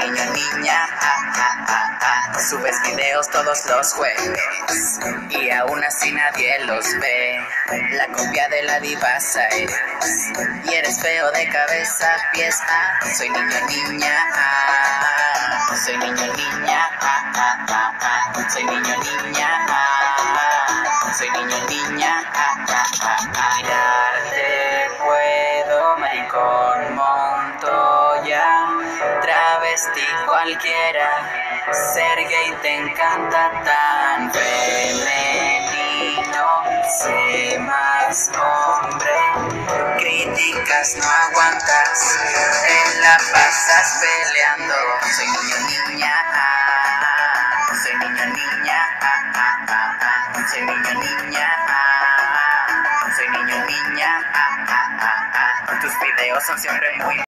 niño niña, subes videos todos los jueves y aún así nadie los ve. La copia de la divasa eres y eres feo de cabeza a pies. Soy niño niña, soy niño niña, soy niño niña, soy niño niña. Mirarte puedo, maricón, Montoya, travesti cualquiera, ser gay te encanta tan femenino, sé más hombre, críticas no aguantas, te la pasas peleando. Soy niño niña, soy niño niña, soy niño niña, soy niño niña, tus videos son siempre muy